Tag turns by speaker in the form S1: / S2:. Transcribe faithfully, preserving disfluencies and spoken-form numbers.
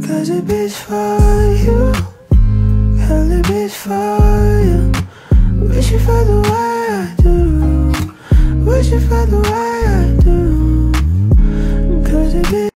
S1: Cause it beats for you, girl, it beats for you. Wish you felt the way I do, wish you felt the way I do. Cause it beats